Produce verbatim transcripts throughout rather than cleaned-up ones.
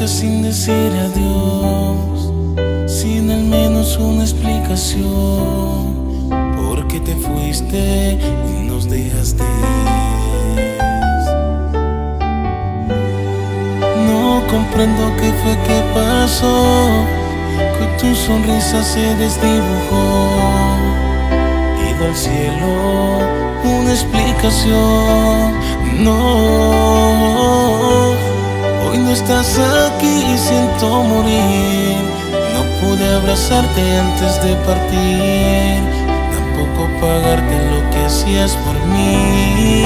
fuiste sin decir adiós, sin al menos una explicación. ¿Por qué te fuiste y nos dejaste? No comprendo qué fue que pasó, que tu sonrisa se desdibujó. Pido al cielo una explicación. No, hoy no estás aquí y siento morir. No pude abrazarte antes de partir, tampoco pagarte lo que hacías por mí.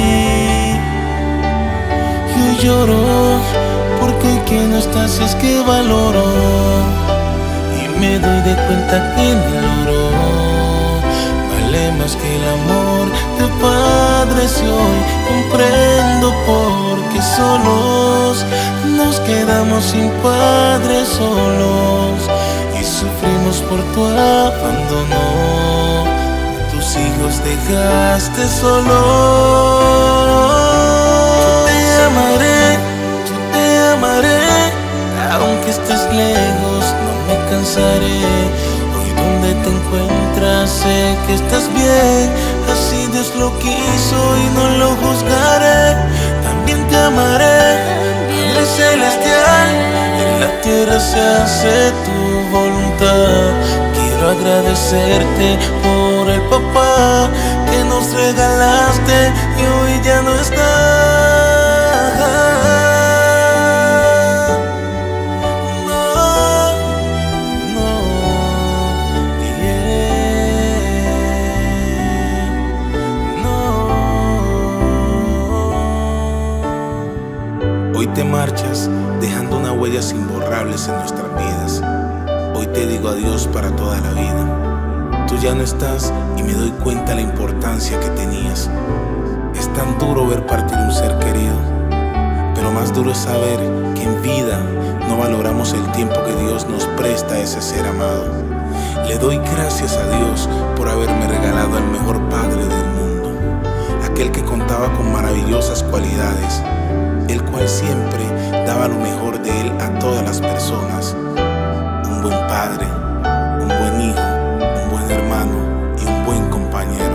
Yo lloro porque hoy que no estás es que valoro, y me doy de cuenta que en el oro vale más que el amor de padres. Y hoy comprendo por qué solos nos quedamos sin padres solos y sufrimos por tu abandono. Tus hijos dejaste solos. Yo te amaré, aunque estés lejos, no me cansaré. Hoy donde te encuentras sé que estás bien, así Dios lo quiso y no lo juzgaré. También te amaré, Padre Celestial, en la tierra se hace tu voluntad. Quiero agradecerte por el papá que nos regalaste y hoy ya no está. Hoy te marchas, dejando una huella imborrables en nuestras vidas. Hoy te digo adiós para toda la vida. Tú ya no estás y me doy cuenta la importancia que tenías. Es tan duro ver partir un ser querido, pero más duro es saber que en vida no valoramos el tiempo que Dios nos presta a ese ser amado. Le doy gracias a Dios por haberme regalado al mejor padre del mundo, aquel que contaba con maravillosas cualidades, el cual siempre daba lo mejor de él a todas las personas. Un buen padre, un buen hijo, un buen hermano y un buen compañero.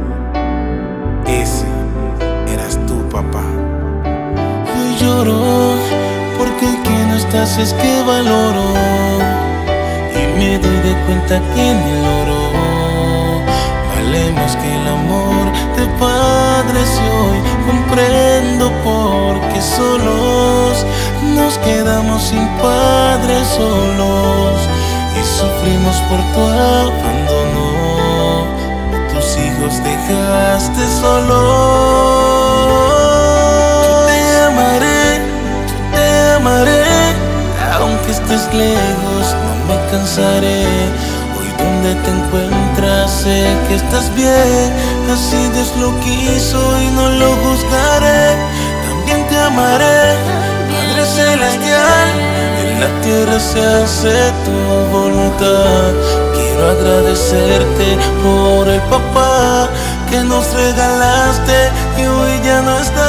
Ese eras tú, papá. Yo lloro porque hoy que no estás es que valoro, y me doy de cuenta que en el oro vale más que el amor de padres. Y hoy comprendo por qué solos nos quedamos sin padres solos y sufrimos por tu abandono. Tus hijos dejaste solos. Yo te amaré, yo te amaré, aunque estés lejos no me cansaré. Hoy donde te encuentras sé que estás bien, así Dios lo quiso y no lo juzgaré. También te amaré, Padre Celestial, en la tierra se hace tu voluntad. Quiero agradecerte por el papá que nos regalaste y hoy ya no está.